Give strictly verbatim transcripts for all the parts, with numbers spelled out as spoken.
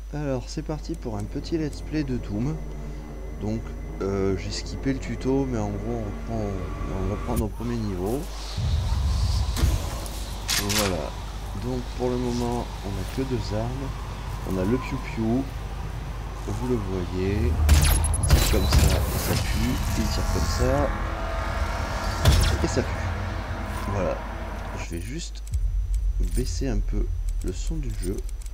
Alors c'est parti pour un petit let's play de Doom. Donc euh, j'ai skippé le tuto, mais en gros on, reprend, on va prendre au premier niveau. Voilà. Donc pour le moment on n'a que deux armes. On a le piou piou. Vous le voyez. Il tire comme ça et ça pue. Il tire comme ça et ça pue. Voilà. Je vais juste baisser un peu le son du jeu.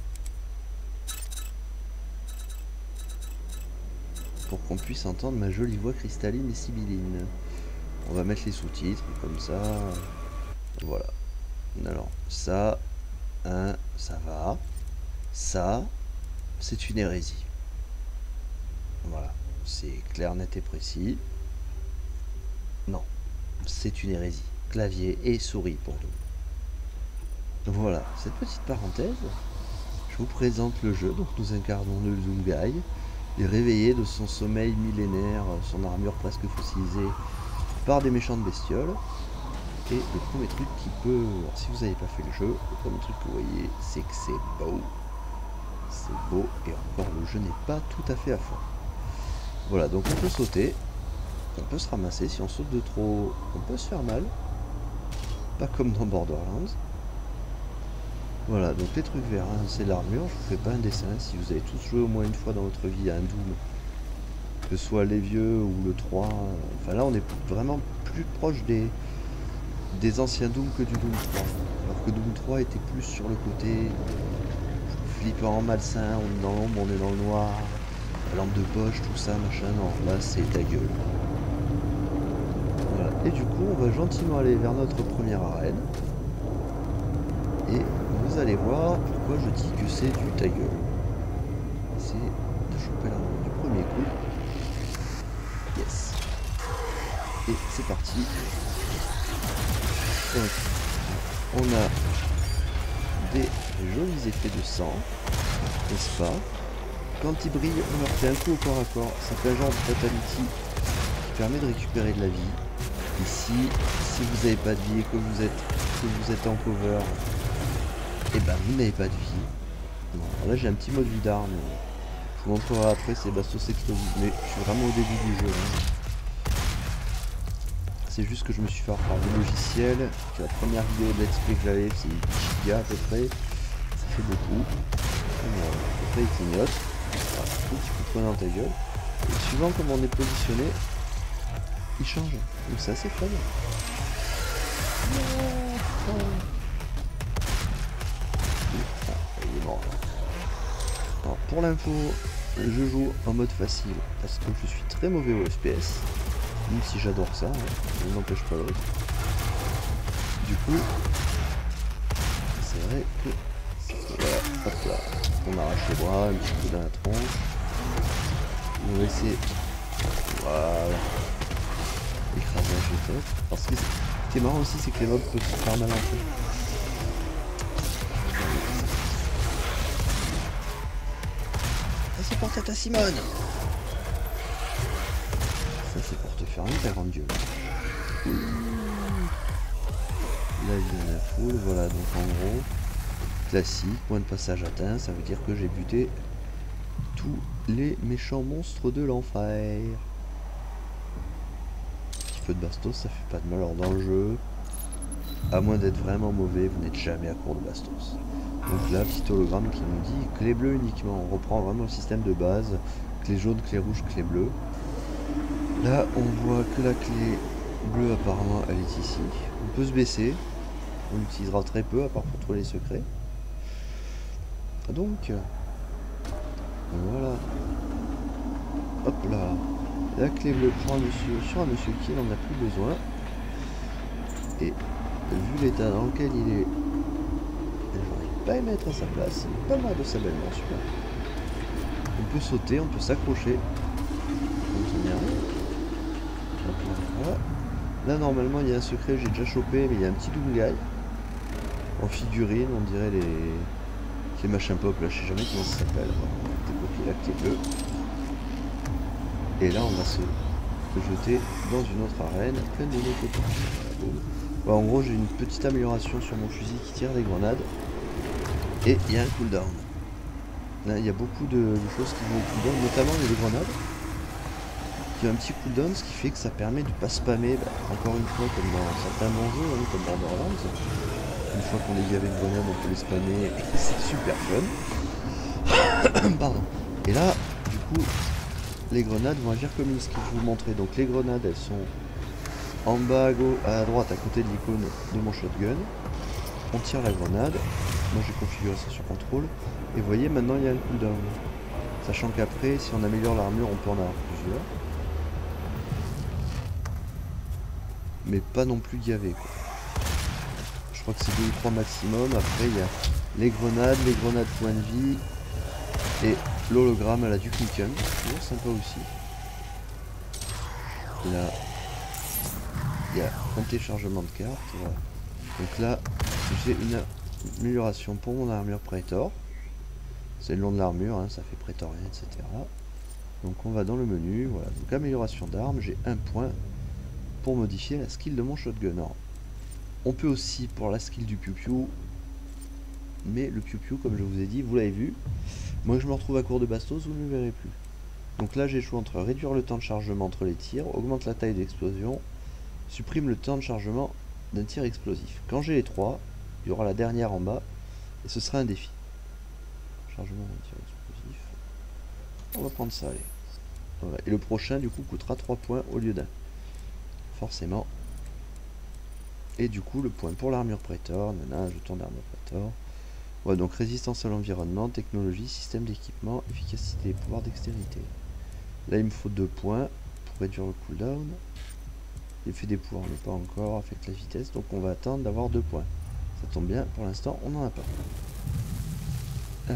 Pour qu'on puisse entendre ma jolie voix cristalline et sibylline. On va mettre les sous-titres comme ça. Voilà. Alors ça, hein, ça va. Ça, c'est une hérésie. Voilà. C'est clair, net et précis. Non, c'est une hérésie. Clavier et souris pour nous. Voilà, cette petite parenthèse, je vous présente le jeu. Donc nous incarnons le Doom Guy. Il est réveillé de son sommeil millénaire, son armure presque fossilisée par des méchantes bestioles. Et le premier truc qui peut... Alors, si vous n'avez pas fait le jeu, le premier truc que vous voyez, c'est que c'est beau. C'est beau, et encore le jeu n'est pas tout à fait à fond. Voilà, donc on peut sauter. On peut se ramasser. Si on saute de trop, on peut se faire mal. Pas comme dans Borderlands. Voilà, donc les trucs verts, hein, c'est l'armure. Je vous fais pas un dessin. Si vous avez tous joué au moins une fois dans votre vie à un Doom, que ce soit les vieux ou le trois, enfin là on est vraiment plus proche des, des anciens Doom que du Doom trois. Alors que Doom trois était plus sur le côté flippant, malsain, on est dans l'ombre, on est dans le noir, la lampe de poche, tout ça, machin. Non, là c'est ta gueule. Voilà, et du coup on va gentiment aller vers notre première arène. Et vous allez voir pourquoi je dis que c'est du ta gueule. C'est de choper l'arme du premier coup. Yes. Et c'est parti. Donc, on a des jolis effets de sang, n'est-ce pas? Quand il brille, on leur fait un coup au corps à corps. Ça fait un genre de fatality qui permet de récupérer de la vie. Ici, si vous n'avez pas de vie et que vous êtes, que vous êtes en cover, et ben vous n'avez pas de vie. Bon, là j'ai un petit mode vue d'arme. Je vous montrerai après, c'est bastos explosif, mais je suis vraiment au début du jeu. Hein. C'est juste que je me suis fait refaire le logiciel, que la première vidéo de Let's Play que j'avais, c'est dix gigas à peu près. Ça fait beaucoup. Alors, après il clignote. Voilà, un petit coup de poing dans ta gueule. Et suivant comment on est positionné, il change. Donc c'est assez fun. Il est mort. Alors, pour l'info, je joue en mode facile parce que je suis très mauvais au F P S. Même si j'adore ça, hein, ça n'empêche pas l'autre. Du coup, c'est vrai que... Voilà, hop là, on arrache les bras, un petit coup dans la tronche. On va essayer... Voilà. Écrasage de tête. Parce que ce qui est marrant aussi, c'est que les mobs peuvent se faire mal en fait. Ça c'est pour tata Simone. Ça c'est pour te faire hyper en dieu. Là il y en a full, voilà, donc en gros, classique, point de passage atteint, ça veut dire que j'ai buté tous les méchants monstres de l'enfer. Un petit peu de bastos, ça fait pas de mal. Alors dans le jeu, à moins d'être vraiment mauvais, vous n'êtes jamais à court de bastos. Donc là, petit hologramme qui nous dit clé bleue uniquement. On reprend vraiment le système de base, clé jaune, clé rouge, clé bleue. Là, on voit que la clé bleue, apparemment, elle est ici. On peut se baisser. On l'utilisera très peu, à part pour trouver les secrets. Donc, voilà. Hop là. La clé bleue prend un monsieur, sur un monsieur qui n'en a plus besoin. Et vu l'état dans lequel il est, j'aurais pas aimé être à sa place. Pas mal de sa belle mention. On peut sauter, on peut s'accrocher. Voilà. Là normalement il y a un secret, j'ai déjà chopé, mais il y a un petit Doom Guy en figurine, on dirait les, les machins pop là, je sais jamais comment ça s'appelle. On va décopier la clé bleue. Et là on va se jeter dans une autre arène pleine de nos copains. Voilà, en gros j'ai une petite amélioration sur mon fusil qui tire des grenades. Et il y a un cooldown. Là, il y a beaucoup de, de choses qui vont au cooldown, notamment les grenades. Qui ont un petit cooldown, ce qui fait que ça permet de ne pas spammer, bah, encore une fois, comme dans certains bons jeux, hein, comme Borderlands. Une fois qu'on est gavé de grenades, on peut les spammer et c'est super fun. Pardon. Et là, du coup, les grenades vont agir comme une skill. Je vais vous montrer. Donc les grenades, elles sont en bas à, gauche, à droite, à côté de l'icône de mon shotgun. On tire la grenade. Moi j'ai configuré ça sur contrôle. Et vous voyez, maintenant il y a un cooldown. Sachant qu'après, si on améliore l'armure, on peut en avoir plusieurs. Mais pas non plus gavé, quoi. Je crois que c'est deux ou trois maximum. Après, il y a les grenades, les grenades point de vie et l'hologramme à la Duke Nukem. Toujours sympa aussi. Là, il y a un téléchargement de cartes. Voilà. Donc là, j'ai une amélioration pour mon armure Praetor. C'est le long de l'armure, hein, ça fait prétorien, et cetera. Donc on va dans le menu. Voilà. Donc amélioration d'armes, j'ai un point pour modifier la skill de mon shotgun. Alors, on peut aussi pour la skill du piou-piou, mais le piou-piou, comme je vous ai dit, vous l'avez vu, moi je me retrouve à court de bastos, vous ne le verrez plus. Donc là j'ai le choix entre réduire le temps de chargement entre les tirs, augmente la taille d'explosion, supprime le temps de chargement d'un tir explosif. Quand j'ai les trois, il y aura la dernière en bas, et ce sera un défi. Chargement d'un tir explosif. On va prendre ça, allez. Voilà. Et le prochain du coup coûtera trois points au lieu d'un. Forcément. Et du coup le point pour l'armure Praetor, nana, jeton d'armure Praetor. Ouais, donc résistance à l'environnement, technologie, système d'équipement, efficacité, pouvoir, dextérité. Là il me faut deux points pour réduire le cooldown. L'effet des pouvoirs n'est pas encore, affecte la vitesse, donc on va attendre d'avoir deux points. Ça tombe bien, pour l'instant on n'en a pas. Alors.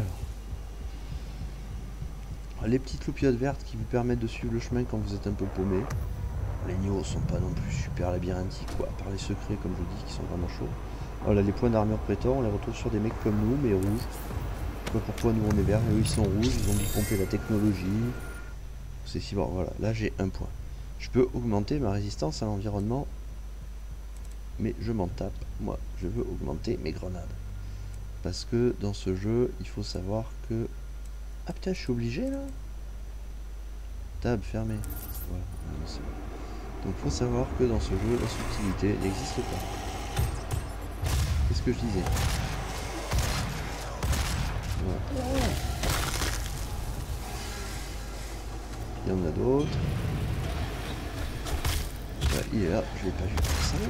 Les petites loupiottes vertes qui vous permettent de suivre le chemin quand vous êtes un peu paumé. Les niveaux sont pas non plus super labyrinthiques, quoi, à part les secrets comme je vous dis qui sont vraiment chauds. Voilà, les points d'armure Praetor, on les retrouve sur des mecs comme nous, mais rouges. Je sais pas pourquoi nous on est vert, et eux ils sont rouges, ils ont dû pomper la technologie. C'est si bon, voilà, là j'ai un point. Je peux augmenter ma résistance à l'environnement, mais je m'en tape. Moi, je veux augmenter mes grenades. Parce que dans ce jeu, il faut savoir que... Ah putain, je suis obligé là. Tab fermé. Voilà, c'est bon. Donc il faut savoir que dans ce jeu, la subtilité n'existe pas. Qu'est-ce que je disais? Voilà. Il y en a d'autres. Ouais, il est là, je l'ai pas vu comme ça.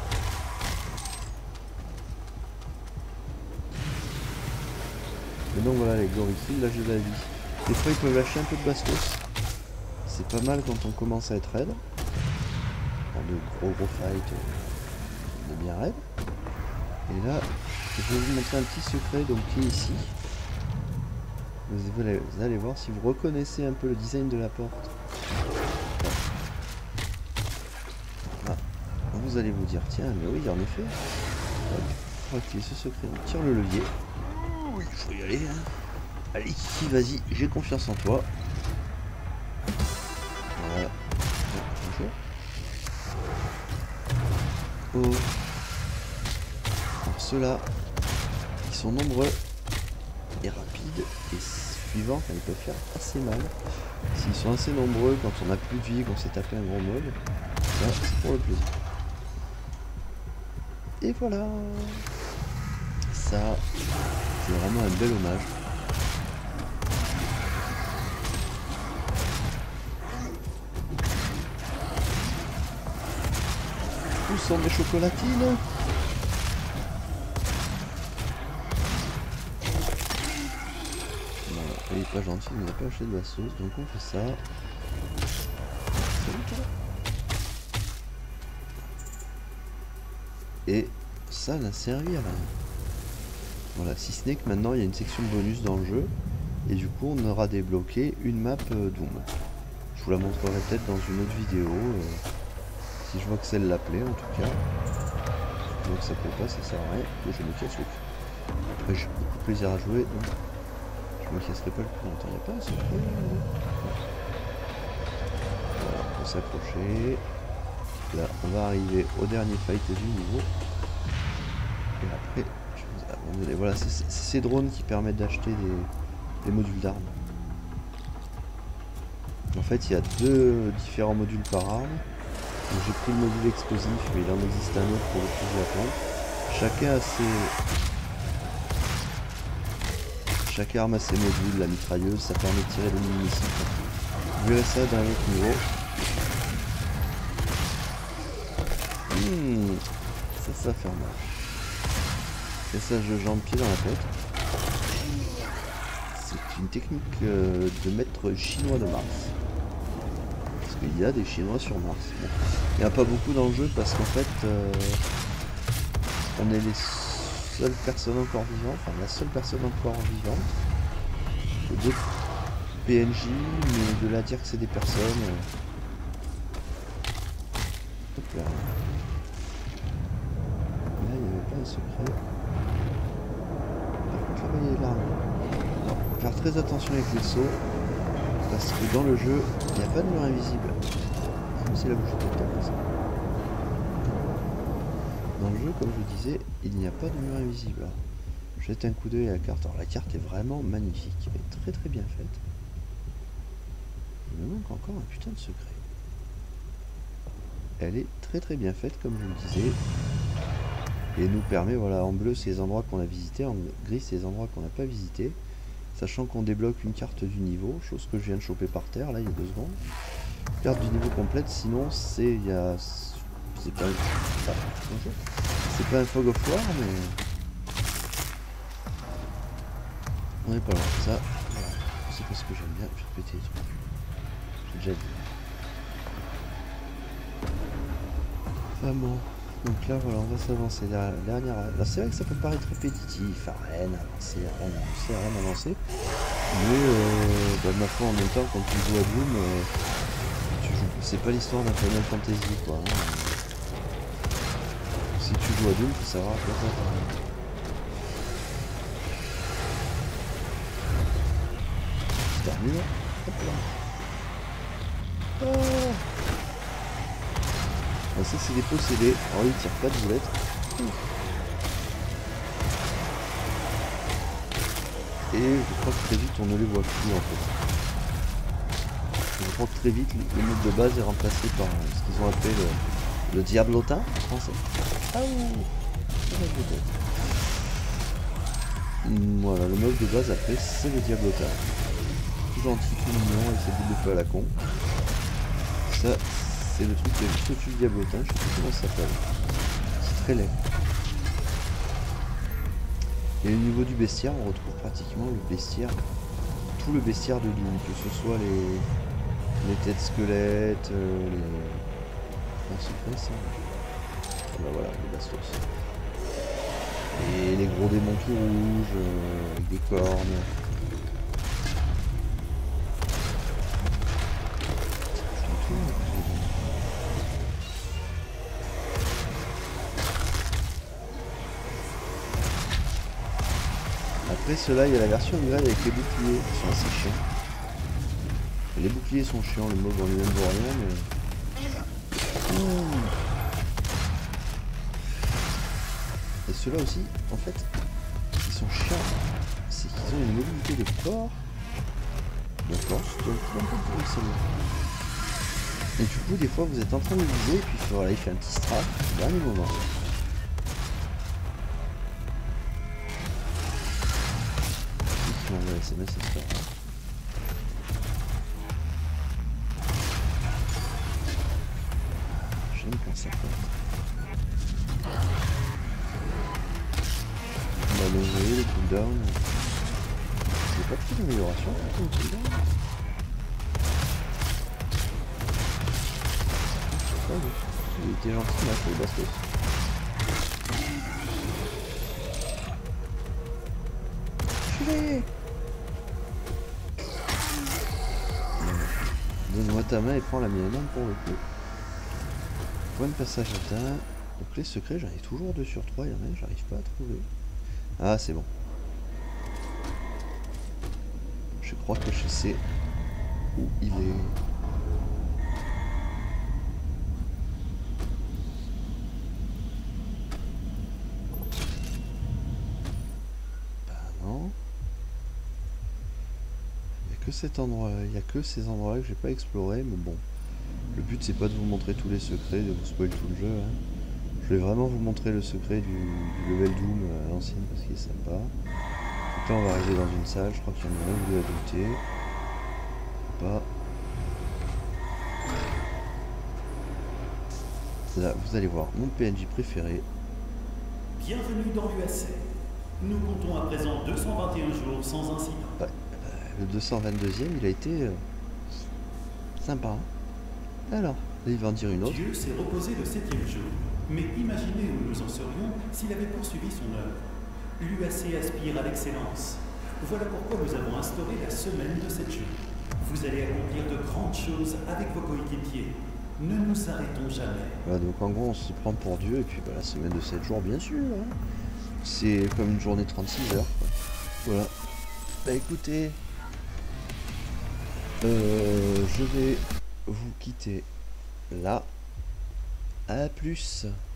Mais donc voilà les glory kills, là j'ai de la vie. Des fois ils peuvent lâcher un peu de bastos. C'est pas mal quand on commence à être raide. Dans de gros gros fights, on est bien raide. Et là, je vais vous montrer un petit secret donc qui est ici. Vous allez, vous allez voir si vous reconnaissez un peu le design de la porte. Ah, vous allez vous dire tiens mais oui en effet. Pour activer ce secret, on tire le levier. Ouh, il faut y aller hein. Allez Kiki, vas-y, j'ai confiance en toi. Voilà. Bonjour. Oh. Alors ceux-là, ils sont nombreux et rapides et suivants, enfin, ils peuvent faire assez mal. S'ils sont assez nombreux, quand on n'a plus de vie, qu'on s'est tapé un gros mob, ça c'est pour le plaisir. Et voilà. Ça, c'est vraiment un bel hommage. Où sont mes chocolatines? Voilà, il est pas gentil, il n'a pas acheté de la sauce, donc on fait ça. Et ça n'a servi à rien. Voilà, si ce n'est que maintenant il y a une section bonus dans le jeu, et du coup on aura débloqué une map euh, Doom. Je vous la montrerai peut-être dans une autre vidéo. Euh... Si je vois que celle-là plaît en tout cas. Si je vois que ça plaît pas, ça sert à rien. Et je me casse le cul. Après j'ai beaucoup de plaisir à jouer, donc je me casserai pas le cul longtemps. Il n'y a pas un secret. Voilà, on peut s'accrocher. Là, on va arriver au dernier fight du niveau. Et après, je vous abandonne. Voilà, c'est ces drones qui permettent d'acheter des, les modules d'armes. En fait, il y a deux différents modules par arme. J'ai pris le module explosif, mais il en existe un autre pour le fusil à pompe. Chacun a ses... Chaque arme a ses modules. La mitrailleuse, ça permet de tirer des mini-missiles. Vous verrez ça dans un autre niveau. Mmh, ça, ça va faire mal. Et ça, je jambes pied dans la tête. C'est une technique euh, de maître chinois de Mars. Parce qu'il y a des Chinois sur Mars. Bon. Il n'y en a pas beaucoup dans le jeu parce qu'en fait, euh, on est les seules personnes encore vivantes, enfin la seule personne encore vivante. D'autres P N J, mais de là à dire que c'est des personnes. Euh... Hop là. Là, il n'y avait pas un secret. Par contre, là-bas, il y a de l'arme. Alors, faire très attention avec les sauts. Parce que dans le jeu, il n'y a pas de mur invisible. C'est la bouche de temps. Dans le jeu, comme je disais, il n'y a pas de mur invisible. Alors, jette un coup d'œil à la carte. Alors la carte est vraiment magnifique. Elle est très très bien faite. Il me manque encore un putain de secret. Elle est très très bien faite, comme je le disais. Et nous permet, voilà, en bleu, c'est les endroits qu'on a visités. En gris, c'est les endroits qu'on n'a pas visités. Sachant qu'on débloque une carte du niveau, chose que je viens de choper par terre, là, il y a deux secondes. Carte du niveau complète, sinon, c'est... il y a... C'est pas... Ah, c'est pas un Fog of War, mais... On est pas loin. Ça, voilà. C'est pas ce que j'aime bien, je vais te péter les trucs. J'ai déjà dit. Enfin bon... Donc là voilà, on va s'avancer. La dernière. Là c'est vrai que ça peut paraître répétitif, rien avancer, rien avancer, rien avancer. Mais euh, bah, ma foi en même temps quand tu joues à Doom, euh, tu joues. C'est pas l'histoire d'un Final Fantasy quoi. Hein. Si tu joues à Doom, tu savoir à quoi t'attendre. C'est terminé. Hop là. Oh. Ah, ça c'est des possédés, alors ils tirent pas de boulettes. Et je crois que très vite on ne les voit plus en fait. Je crois que très vite le mode de base est remplacé par ce qu'ils ont appelé le, le Diablotin en français. Ah ouh. Voilà, le mode de base après c'est le Diablotin. Tout gentil, tout mignon avec ses boules de feu à la con. Ça c'est le truc qui est juste au-dessus du Diablotin, je sais plus comment ça s'appelle. C'est très laid. Et au niveau du bestiaire, on retrouve pratiquement le bestiaire, tout le bestiaire de Doom, que ce soit les, les têtes squelettes, euh, les... Ah, c'est quoi ça? Ah bah voilà, les bastos. Et les gros démons tout rouges, euh, avec des cornes. Après cela, il y a la version nouvelle avec les boucliers qui sont assez chiants. Et les boucliers sont chiants, le mob en lui-même vaut rien, mais... Mmh. Et ceux-là aussi, en fait, ils sont chiants. C'est qu'ils ont une mobilité de corps. D'accord, c'est un peu comme celle-là. Et du coup, des fois, vous êtes en train de viser, et puis voilà, il fait un petit strat au dernier moment. On va laisser mettre cette histoire. J'aime quand ça fait. On va lever les cooldowns. J'ai pas pris d'amélioration pour le cooldown. Il était gentil là pour le bastos. Chulé. Donne-moi ta main et prends la mienne pour le coup. Point de passage atteint. Donc les secrets, j'en ai toujours deux sur trois. Il y en a un, j'arrive pas à trouver. Ah, c'est bon. Je crois que je sais où il est. Bah non. que cet endroit, il n'y a que ces endroits-là que j'ai pas exploré, mais bon. Le but c'est pas de vous montrer tous les secrets, de vous spoiler tout le jeu. Hein. Je vais vraiment vous montrer le secret du, du level Doom à l'ancienne parce qu'il est sympa. Donc là on va arriver dans une salle, je crois qu'il y en a un ou deux à douter. Pas. Là vous allez voir mon P N J préféré. Bienvenue dans l'U A C. Nous comptons à présent deux cent vingt et un jours sans incident. Ouais, le deux cent vingt-deuxième il a été euh, sympa. Hein. Alors, là, il va en dire une autre. Dieu s'est reposé le septième jour. Mais imaginez où nous en serions s'il avait poursuivi son œuvre. L'U A C aspire à l'excellence. Voilà pourquoi nous avons instauré la semaine de sept jours. Vous allez accomplir de grandes choses avec vos coéquipiers. Ne nous arrêtons jamais. Voilà, donc en gros, on se prend pour Dieu, et puis bah, la semaine de sept jours, bien sûr. Hein. C'est comme une journée de trente-six heures. Quoi. Voilà. Bah écoutez, euh, je vais vous quitter là. À plus.